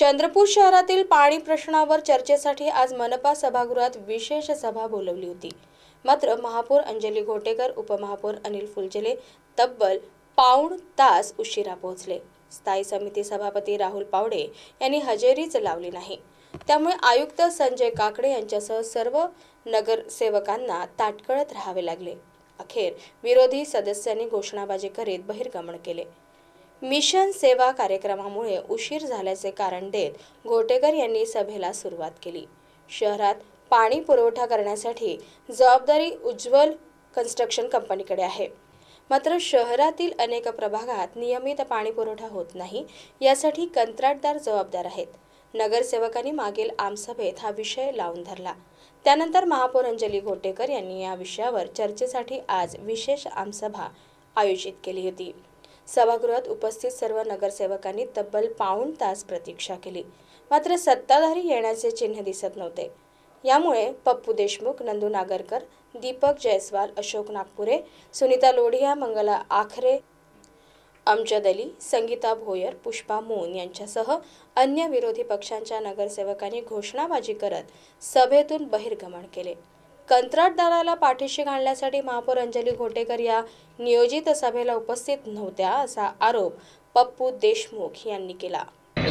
चंद्रपूर शहरातील पाणी प्रश्नावर चर्चेसाठी आज मनपा सभागृहात विशेष सभा बोलवली होती। मात्र महापौर अंजली घोटेकर, उपमहापौर अनिल फुलझेले तब्बल पाऊण तास उशिरा पोहोचले। स्थायी समिती सभापती राहुल पावडे यांनी हजेरीच लावली नाही। त्यामुळे आयुक्त संजय काकडे यांच्यासह सर्व नगरसेवकांना ताटकळत राहावे लागले। अखेर विरोधी सदस्यांनी घोषणाबाजी करीत बहिर्गमन केले। मिशन सेवा कार्यक्रमामुळे उशीर झाल्याचे कारण देत घोटेकर यांनी सभेला सुरुवात केली। शहरात पाणी पुरवठा करण्यासाठी जबाबदारी उज्ज्वल कन्स्ट्रक्शन कंपनीकडे आहे। मात्र शहरातील अनेक प्रभागात नियमित पाणी पुरवठा होत नाही, यासाठी कंत्राटदार जबाबदार आहेत। नगरसेवकांनी मागील आमसभेत हा विषय लावून धरला। त्यानंतर महापौर अंजली घोटेकर यांनी या विषयावर चर्चेसाठी आज विशेष आमसभा आयोजित केली होती। सभागृहात उपस्थित सर्व नगरसेवकांनी तब्बल पाऊण तास प्रतीक्षा केली, मात्र सत्ताधारी येण्याचे चिन्ह दिसत नव्हते। यामुळे पप्पू देशमुख, नंदू नागरकर, दीपक जयस्वाल, अशोक नागपुरे, सुनीता लोढिया, मंगला आखरे, अमजद अली, संगीता भोयर, पुष्पा मून यांच्यासह अन्य विरोधी पक्षांच्या नगरसेवकांनी घोषणाबाजी करत सभेतून बहिर्गमन केले। कंत्राटदाराला पाठीशी घालण्यासाठी महापौर अंजली घोटेकर या नियोजित सभेला उपस्थित नव्हत्या, असा आरोप पप्पू देशमुख यांनी केला।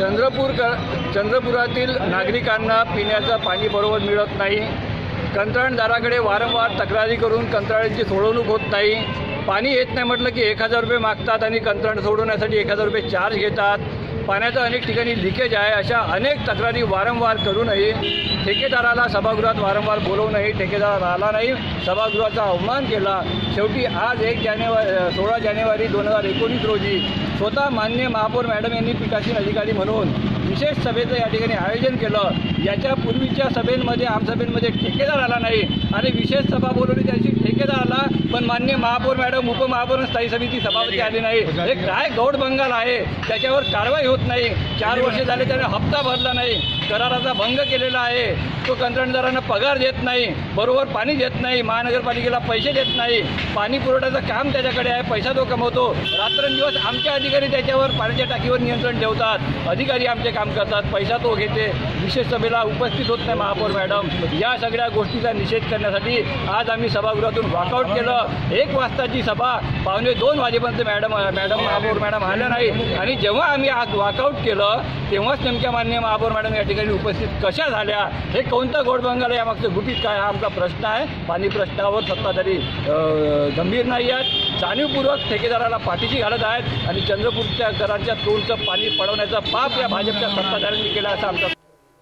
चंद्रपुरातील नागरिकांना पिण्याचं पाणी बरोबर मिळत नाही। कंत्राटदाराकडे वारंवार तक्रारी करून कंत्राटाची सोडवणूक होत नाही। पाणी येत नाही म्हटलं की 1000 रुपये मागतात आणि कंत्राट सोडवण्यासाठी 1000 रुपये चार्ज घेतात। पाण्याचं अनेक ठिकाणी लिकेज आहे। अशा अनेक तक्रारी वारंवार करूनही ठेकेदाराला सभागृहात वारंवार बोलवूनही ठेकेदार आला नाही, सभागृहाचा अवमान केला। शेवटी आज 16 जानेवारी 2019 रोजी स्वतः माननीय महापौर मॅडम यांनी पीठासीन अधिकारी म्हणून विशेष सभेचं या ठिकाणी आयोजन केलं। याच्या पूर्वीच्या सभेमध्ये आमसभेमध्ये ठेकेदार आला नाही आणि विशेष सभा बोलवली, त्याची ठेकेदार आला, पण माननीय महापौर मॅडम, उपमहापौर, स्थायी समिती सभापती आले नाही। हे काय गौड बंगाल आहे, त्याच्यावर कारवाई होत नाही। 4 वर्षे झाले त्याने हप्ता भरला नाही, कराराचा भंग केलेला आहे। तो कंत्राटदारांना पगार देत नाही, बरोबर पाणी देत नाही, महानगरपालिकेला पैसे देत नाही। पाणी पुरवठ्याचं काम त्याच्याकडे आहे, पैसा तो कमवतो। रात्रंदिवस आमचे अधिकारी त्याच्यावर पाण्याच्या टाकीवर नियंत्रण ठेवतात, अधिकारी आमचे काम करतात, पैसा तो घेते। विशेष सभेला उपस्थित होत नाही महापौर मॅडम। या सगळ्या गोष्टीचा निषेध करण्यासाठी आज आम्ही सभागृहातून वॉकआउट केलं। 1 वाजताची सभा 1:45 वाजेपर्यंत महापौर मॅडम आल्या नाही आणि जेव्हा आम्ही आज वॉकआउट केलं तेव्हाच नेमक्या माननीय महापौर मॅडम या ठिकाणी उपस्थित कशा झाल्या, हे कोणता गोड बंगाल आहे, यामागचं गुपित काय, हा आमचा प्रश्न आहे। पाणी प्रश्नावर सत्ताधारी गंभीर नाही आहेत, जाणीवपूर्वक ठेकेदाराला पाठीशी घालत आहेत आणि चंद्रपूरच्या घरांच्या तोंडचं पाणी पडवण्याचा पाप या भाजपच्या सत्ताधाऱ्यांनी केला असा आमचा।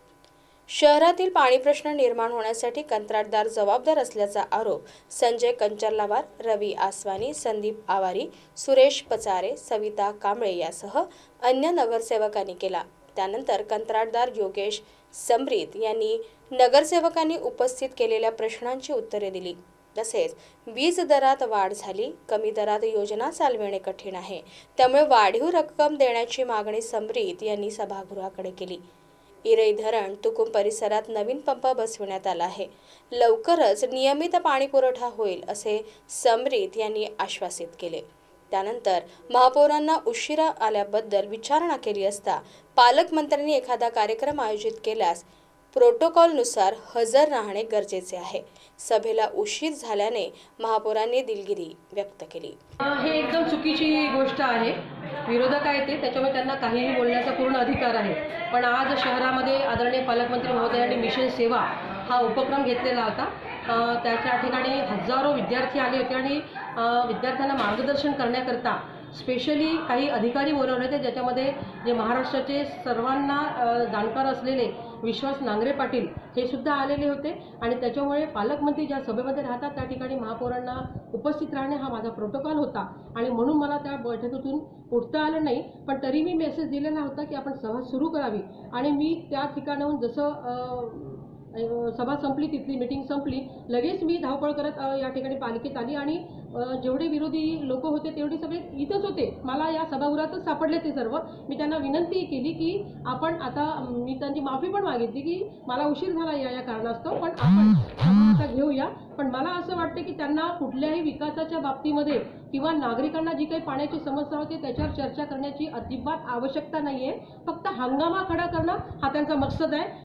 शहरातील पाणी प्रश्न निर्माण होण्यासाठी कंत्राटदार जबाबदार असल्याचा आरोप संजय कंचरलावार, रवी आसवानी, संदीप आवारी, सुरेश पचारे, सविता कांबळे यासह अन्य नगरसेवकांनी केला। त्यानंतर कंत्राटदार योगेश समरीत यांनी नगरसेवकांनी उपस्थित केलेल्या प्रश्नांची उत्तरे दिली। तसेच वीज दरात वाढ झाली, कमी दरात योजना चालविणे कठीण आहे, त्यामुळे वाढीव रक्कम देण्याची मागणी समरीत यांनी सभागृहाकडे केली। इरई धरण तुकुम परिसरात नवीन पंप बसविण्यात आला आहे, लवकरच नियमित पाणी पुरवठा होईल असे समरीत यांनी आश्वासित केले। त्यानंतर महापौरांना उशिरा आल्याबद्दल विचारणा केली असता पालकमंत्र्यांनी एखादा कार्यक्रम आयोजित केल्यास प्रोटोकॉलनुसार हजर राहणे गरजेचे आहे। सभेला उशीर झाल्याने महापौरांनी दिलगिरी व्यक्त केली। हे एकदम चुकीची गोष्ट आहे। विरोधक आहेत ते, त्याच्यामुळे त्यांना काहीही बोलण्याचा पूर्ण अधिकार आहे। पण आज शहरामध्ये आदरणीय पालकमंत्री महोदयांनी मिशन सेवा हा उपक्रम घेतलेला होता। त्याच्या ठिकाणी हजारो विद्यार्थी आले होते आणि विद्यार्थ्यांना मार्गदर्शन करण्याकरता स्पेशली काही अधिकारी बोलवले होते, ज्याच्यामध्ये जे महाराष्ट्राचे सर्वांना जाणकार असलेले विश्वास नांगरे पाटील हे सुद्धा आलेले होते। आणि त्याच्यामुळे पालकमंत्री ज्या सभेमध्ये राहतात त्या ठिकाणी महापौरांना उपस्थित राहणे हा माझा प्रोटोकॉल होता आणि म्हणून मला त्या बैठकीतून उठता आलं नाही। पण तरी मी मेसेज दिलेला होता की आपण सभा सुरू करावी आणि मी त्या ठिकाणाहून जसं सभा संपली, तिथली मीटिंग संपली, लगेच मी धावपळ करत या ठिकाणी पालिकेत आली आणि जेवढे विरोधी लोक होते तेवढे सगळे इथंच होते, मला या सभागृहातच सापडले ते सर्व. मी त्यांना विनंती केली की आपण आता, मी त्यांची माफी पण मागितली की मला उशीर झाला या कारणास्तव, पण आपण सभा आता घेऊया. पण मला असं वाटतं की त्यांना कुठल्याही विकासाच्या बाबतीमध्ये किंवा नागरिकांना जी काही पाण्याची समस्या होती त्याच्यावर चर्चा करण्याची अजिबात आवश्यकता नाही आहे. फक्त हंगामा खडा करणं हा त्यांचा मकसद आहे.